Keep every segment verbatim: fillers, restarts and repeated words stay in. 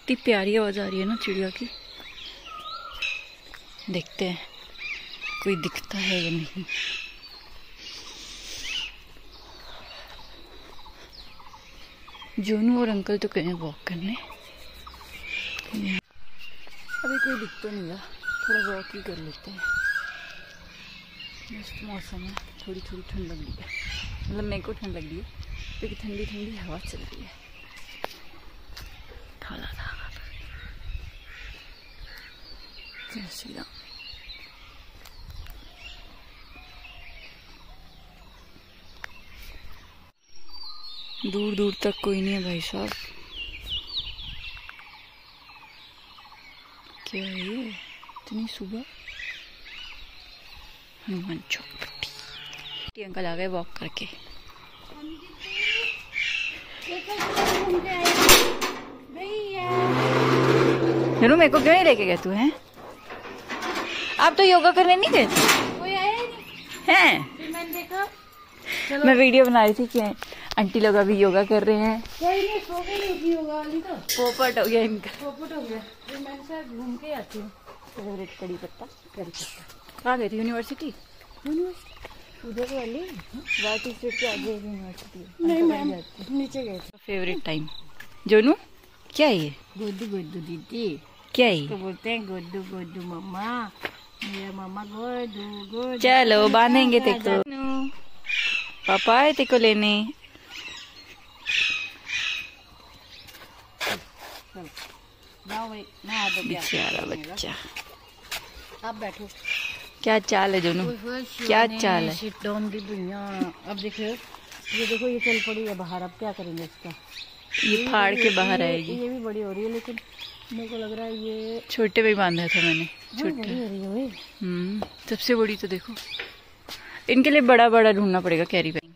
कितनी प्यारी आवाज आ रही है ना चिड़िया की। देखते हैं कोई दिखता है या नहीं। जोनू और अंकल तो गए वॉक करने, अभी कोई दिख तो नहीं रहा, थोड़ा वॉक ही कर लेते हैं। मस्त मौसम है, थोड़ी थोड़ी ठंड लग रही है, मतलब मेरे को ठंड लग रही है क्योंकि ठंडी ठंडी हवा चल रही है। थाला धागा जय श्री राम। दूर दूर तक कोई नहीं है भाई साहब। क्या है ये इतनी सुबह? हनुमान चौक अंकल आ गए वॉक करके। ननू मेरे को क्यों नहीं लेके गए तू? हैं आप तो योगा करने नहीं गए थे? कोई आया ही नहीं हैं? मैंने देखा, मैं वीडियो बना रही थी कि आंटी लोग अभी योगा कर रहे हैं। कोई नहीं, सो गई होगी योगा वाली तो। पोपट हो गया इनका, पोपट हो गया। मैं सर घूम के आती हूँ। फेवरेट कड़ी पत्ता कड़ी पत्ता। कहाँ गई थी? यूनिवर्सिटी? यूनिवर्सिटी उधर वाली वाटी स्ट्रीट के आगे यूनिवर्सिटी। नहीं मैम, नीचे गए थे। Favourite time. जोनू क्या है ये? गुड्डू गुड्डू दीदी। क्या है? तो बोलते हैं गुड्डू गुड्डू मम्मा, मेरा मम्मा गुड्डू गुड्डू। चलो बांधेंगे तेको। पापा आए तेको लेने। बेचारा बच्चा। आप बैठो। क्या चाल है जोनू? क्या चाल है? अब देखो ये देखो, ये चल पड़ी है बाहर। अब क्या करेंगे इसका? ये फाड़ के बाहर आएगी। ये भी बड़ी हो रही है, लेकिन मेरे को लग रहा है ये छोटे में बांधा था मैंने। छोटे बड़ी हो रही है। हम्म सबसे बड़ी तो देखो। इनके लिए बड़ा बड़ा ढूंढना पड़ेगा कैरी बैग।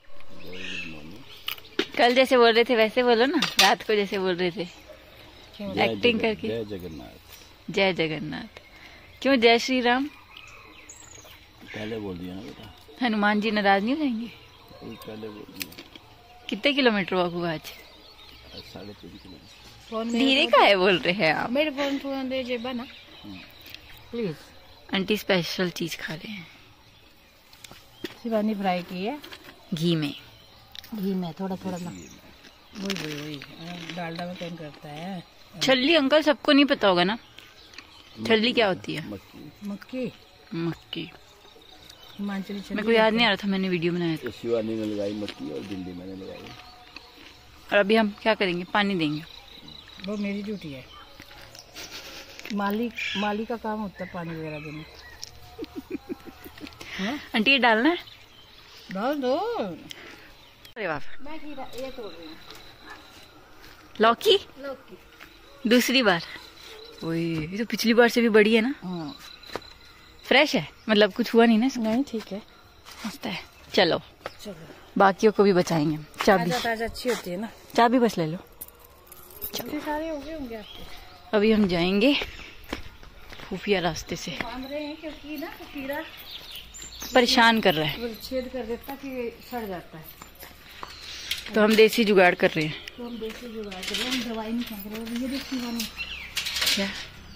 कल जैसे बोल रहे थे वैसे बोलो ना, रात को जैसे बोल रहे थे एक्टिंग करके। जय जगन्नाथ। जय जगन्नाथ। क्यों जय श्री राम? पहले बोल दिया ना बेटा। हनुमान जी नाराज नहीं हो जाएंगे? पहले बोल दिया। कितने किलोमीटर वॉक हुआ आज? साढ़े तीन किलोमीटर। धीरे का है बोल रहे हैं आप? मेरे फोन फोन दे जेबा ना प्लीज। आंटी स्पेशल चीज खा रहे हैं। शिवानी फ्राई की है घी में। घी में थोड़ा थोड़ा ना। वही वही वही डालडा में कौन करता है? छल्ली अंकल सबको नहीं पता होगा ना, छल्ली क्या होती है? मक्की। मक्की मक्की हिमाचली छल्ली। मेरे को याद नहीं आ रहा था, मैंने वीडियो बनाया था। शिवानी ने लगाई मक्की और दिल्ली मैंने लगाई। और अभी हम क्या करेंगे? पानी देंगे। वो मेरी ड्यूटी है। माली माली का काम होता है पानी वगैरह देना। आंटी ये डालना है? डाल दो। अरे वाह। मैं खीरा ये तोड़ रही हूँ। लौकी? लौकी दूसरी बार। ओए ये तो पिछली बार से भी बड़ी है ना। हाँ फ्रेश है, मतलब कुछ हुआ नहीं ना इसको? नहीं ठीक है, मस्त है। चलो चलो बाकियों को भी बचाएंगे। चाबी ताजा ताजा अच्छी होती है ना। चाबी बस ले लो। चलो सारे हो गए होंगे आपके। अभी हम जाएंगे खुफिया रास्ते से। बांध रहे हैं क्योंकि ना कीड़ा परेशान कर रहा है, वो छेद कर देता कि सड़ जाता है। तो हम देसी जुगाड़ कर रहे हैं। तो हम देसी जुगाड़ कर रहे हैं, हम दवाई नहीं फेंक रहे। ये देखिए शिवानी क्या?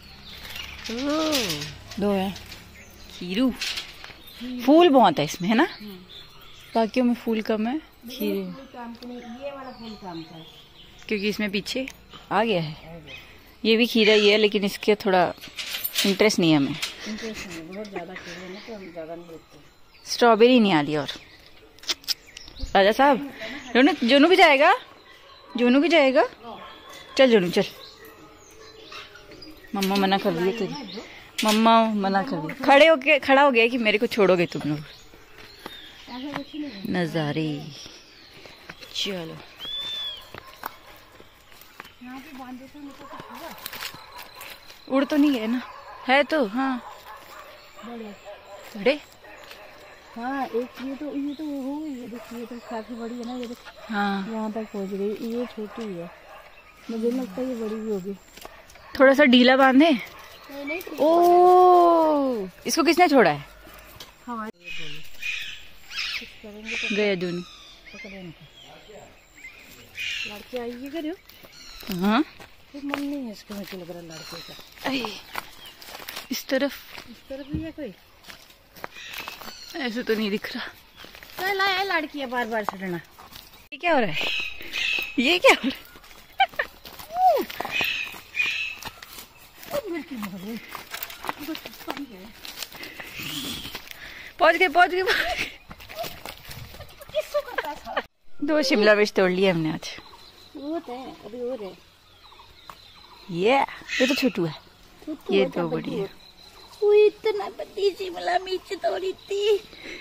दो है खीरू। फूल बहुत है इसमें है ना, बाकियों में फूल कम है। खीरे काम के लिए ये वाला फूल काम का है क्योंकि इसमें पीछे आ गया है। ये भी खीरा ही है, लेकिन इसके थोड़ा इंटरेस्ट नहीं है हमें। इंटरेस्ट नहीं, बहुत ज्यादा खीरे ना तो हम ज्यादा नहीं देखते। स्ट्रॉबेरी नहीं आ रही। और राजा साहब जोनू जोनू भी जाएगा? जोनू भी जाएगा? चल जोनू चल। मम्मा मना कर रही है तुझे। मम्मा मना कर रही। खड़े होके खड़ा हो गया कि मेरे को छोड़ोगे तुम लोग। नजारे। चलो उड़ तो नहीं गए ना? है तो हाँ बड़े। हाँ एक ये तो ये तो हो गई, ये देखिए तो काफी बड़ी है ना। ये देखो हाँ यहाँ तक पहुँच गई। ये छोटी है, मुझे लगता है ये बड़ी भी होगी। थोड़ा सा ढीला बांधे। नहीं नहीं ओ इसको किसने छोड़ा है? हाँ गया जोनू। लड़के आइए करो। हाँ फिर मन नहीं है इसको, मुझे लग रहा लड़के का। अरे इस तरफ, इस तरफ भी है कोई? ऐसे तो नहीं दिख रहा। चल आया लड़की है बार बार छड़ना। ये क्या हो रहा है? ये क्या हो रहा है? पहुंच गए पहुंच गए दो शिमला मिर्च तोड़ लिए हमने आज। वो तो है, अभी और है। ये ये तो छोटू है, ये दो बड़ी है। वो इतना बड़ी शिमला मिर्च तोड़ी थी।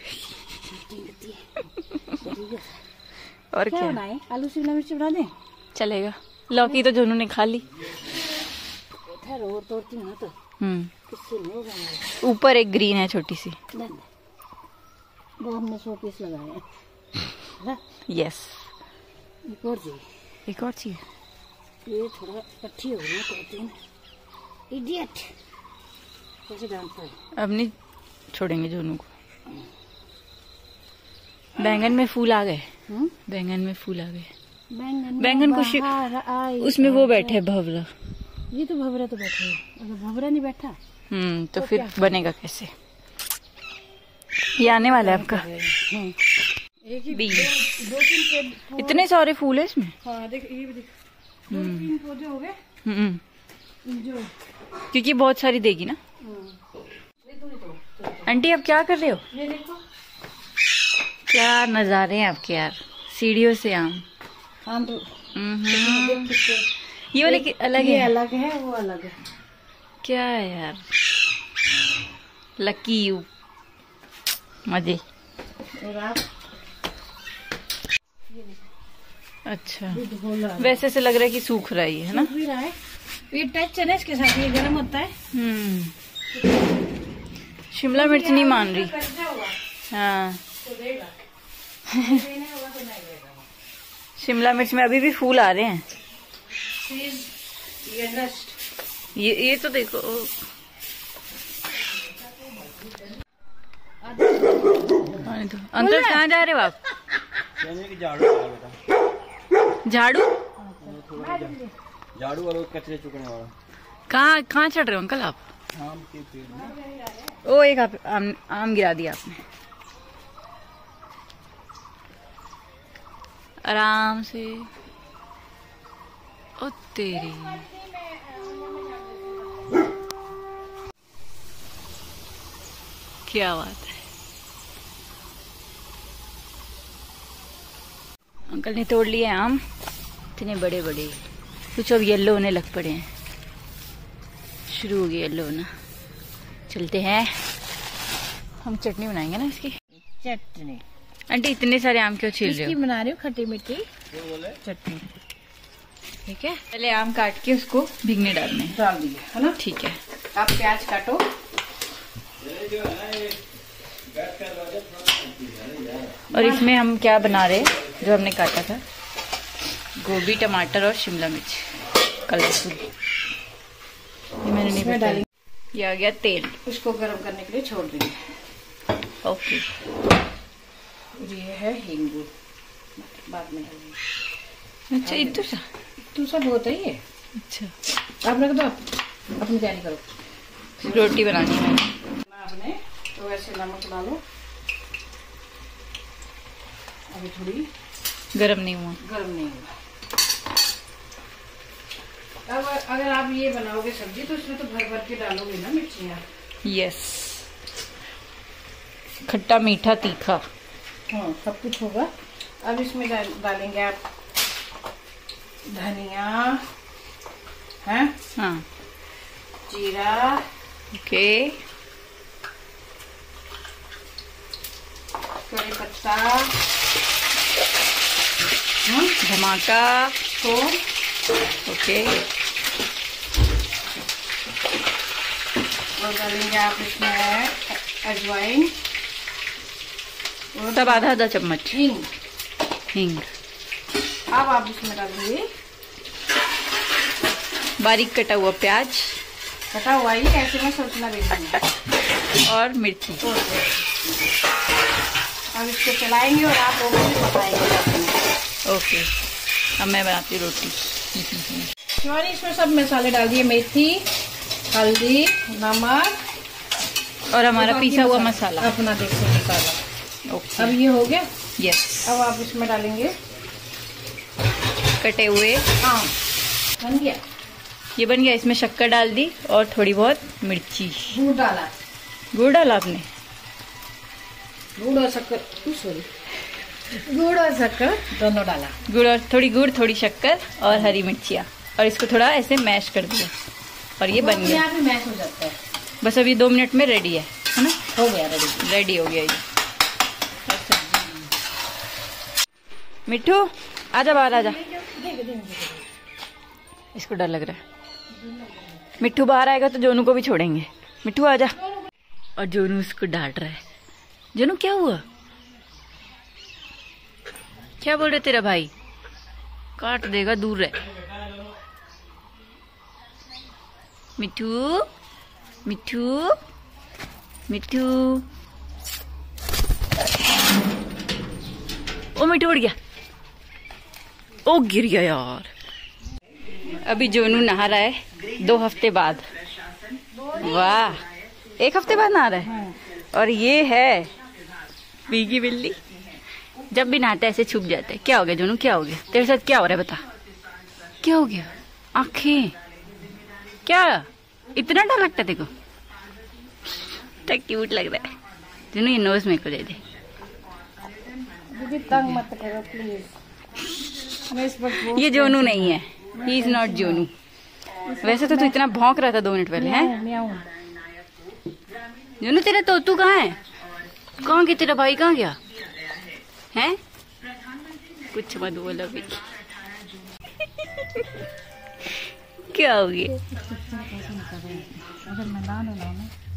और क्या क्या बनाए? आलू शिमला मिर्च बना दें? चलेगा। लौकी तो जोनू ने खा ली। ठहरो और तोड़ती हूँ ना तो हम्म किससे नहीं होगा हमारा। ऊपर एक ग्रीन है छोटी सी। वो हमने सौ पीस लगाए हैं। यस एक और चाहिए। एक और चाहिए। ये थोड़ा कच्ची हो गई तोड़ती हूँ। इडियट कैसे डांटता है। अब नहीं छोड़ेंगे जोनू को। बैंगन में फूल आ गए। हम्म? बैंगन में फूल आ गए। बैंगन बैंगन को शि- उसमें वो बैठे है भवरा। ये तो भवरा तो बैठे है। अगर भवरा नहीं बैठा हम्म तो तो फिर क्या? बनेगा कैसे? ये आने वाला है आपका हम्म। एक ही बीज। दो, दो तीन पेड़। इतने सारे फूल है इसमें। हाँ देख, ये भी देख, दो तीन पौधे हो गए हम्म जो। क्योंकि बहुत सारी देगी ना। आंटी आप क्या कर रहे हो? ये देखो क्या नजारे हैं आपके यार, सीढ़ियों से आम। आम तो हम्म। देख कितने। ये वाले कि- अलग ये है अलग है, वो अलग है। क्या है यार, लकी यू। मजे। और आप अच्छा दूध बोला वैसे से लग रहा है कि सूख रहा है ये, है ना? भी रहा है। ये टच है ना इसके साथ, ये गर्म होता है। हम्म शिमला मिर्च नहीं मान रही। कच्चा हुआ हाँ तो देगा, नहीं होगा तो नहीं देगा। शिमला मिर्च में अभी भी फूल आ रहे हैं। Please, ये डस्ट। ये ये तो देखो। आने दो। अंकल कहाँ जा रहे हो आप? झाड़ू झाड़ू और कचरे चुकने वाला। कहाँ कहाँ चढ़ रहे हो अंकल आप? आम के पेड़ में। ओ एक आप, आम, आम गिरा दिया आपने। आराम से। ओ तेरी। क्या बात है। अंकल ने तोड़ लिए आम, इतने बड़े बड़े। कुछ अब येलो होने लग पड़े हैं, शुरू हो गया येलो होना। चलते हैं, हम चटनी बनाएंगे ना इसकी। चटनी आंटी इतने सारे आम क्यों छील रहे इसकी हो? बना रही हूँ, खट्टी मीठी चटनी। ठीक है, पहले आम काट के उसको भीगने डालने हैं। डाल दिए है ना। ठीक है, आप प्याज काटो। और इसमें हम क्या बना रहे हैं, जो हमने काटा था, गोभी, टमाटर और शिमला मिर्च कलरफुल। ये मैंने नहीं इसमें बताया। डालेंगे। ये आ गया तेल। उसको गर्म करने के लिए छोड़ देंगे। ओके। और ये है हींग, बाद में डालेंगे। अच्छा इतना सा। तू सब बहुत है ये। अच्छा आप रख दो, आप अपनी तैयारी करो। रोटी बनानी है। आपने तो वैसे नमक डालो, अभी थोड़ी गरम नहीं हुआ। गर्म नहीं हुआ। अब अगर आप ये बनाओगे सब्जी तो इसमें तो भर भर के डालोगे ना मिर्चियाँ। यस, खट्टा मीठा तीखा। हाँ सब कुछ होगा। अब इसमें डाल, डालेंगे आप धनिया है, हाँ जीरा, ओके, कड़ी पत्ता, धमाका, थोम, ओके। और डालेंगे आप इसमें अजवाइन और सब आधा आधा चम्मच हींग। हींग। अब आप इसमें डालेंगे बारीक कटा हुआ प्याज कटा हुआ ही, ऐसे में सोचना भी नहीं। और मिर्ची। अब इसको चलाएंगे और आप लोगों को पकाएंगे। ओके, अब मैं बनाती हूँ रोटी। शिवानी इसमें सब मसाले डाल दिए, मेथी, हल्दी, नमक और हमारा बाकी पिसा हुआ मसाला। अपना देखो मसाला। ओके, अब ये हो गया। यस। अब आप इसमें डालेंगे कटे हुए, हाँ बन गया। ये बन गया। इसमें शक्कर डाल दी और थोड़ी बहुत मिर्ची। गुड़ डाला, गुड़ डाला आपने? गुड़ और शक्कर, सॉरी गुड़ और शक्कर दोनों डाला। गुड़ और थोड़ी गुड़, थोड़ी शक्कर और हरी मिर्चियाँ, और इसको थोड़ा ऐसे मैश कर दिया और ये बन गया। यहाँ पे मैश हो जाता है। बस अभी दो मिनट में रेडी है, है ना? हो गया रेडी। रेडी हो गया ये। मिट्ठू आजा बाहर आजा। इसको डर लग रहा है। मिट्ठू बाहर आएगा तो जोनू को भी छोड़ेंगे। मिट्ठू आजा। और जोनू उसको डांट रहा है। जोनू क्या हुआ? क्या बोल रहे तेरा भाई? काट देगा, दूर रह। मिट्ठू, मिट्ठू, मिट्ठू। ओ मिट्ठू उड़ गया। ओ गिर गया यार। अभी जोनू नहा रहा है दो हफ्ते बाद। वाह, एक हफ्ते बाद नहा रहा है। और ये है बीगी बिल्ली। जब भी नहाता है ऐसे छुप जाता है। क्या हो गया जोनू, क्या हो गया तेरे साथ? क्या हो रहा है बता, क्या हो गया? आंखें क्या, इतना डर लगता है देखो? क्यूट लग रहा है जोनू। ये नोज मेरे को दे दे। दीदी तंग मत करो प्लीज। मैं इस पर ये जोनू नहीं है, ही इज नॉट जोनू। वैसे तो तू इतना भौंक रहा था दो मिनट पहले, हैं? म्याऊं। जोनू तेरा तोतू कहाँ है? कहाँ गया तेरा भाई, कहाँ गया है? कुछ मत बोलो अभी। क्या हो गया? अगर मैं ना ना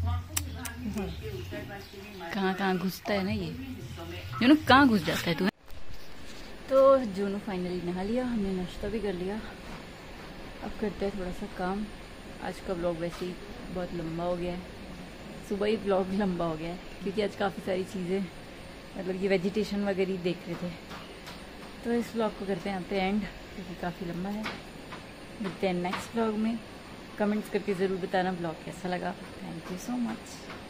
कहाँ कहाँ घुसता है ना ये जोनू, कहाँ घुस जाता है तू? तो जोनू फाइनली नहा लिया, हमने नाश्ता भी कर लिया। अब करते हैं थोड़ा सा काम। आज का व्लॉग वैसे ही बहुत लंबा हो गया है। सुबह ही व्लॉग लंबा हो गया है क्योंकि आज काफ़ी सारी चीज़ें, मतलब ये वेजिटेशन वगैरह देख रहे थे। तो इस व्लॉग को करते हैं यहाँ पे एंड क्योंकि काफ़ी लंबा है। मिलते हैं नेक्स्ट व्लॉग में। कमेंट्स करके ज़रूर बताना व्लॉग कैसा लगा। Thank you so much.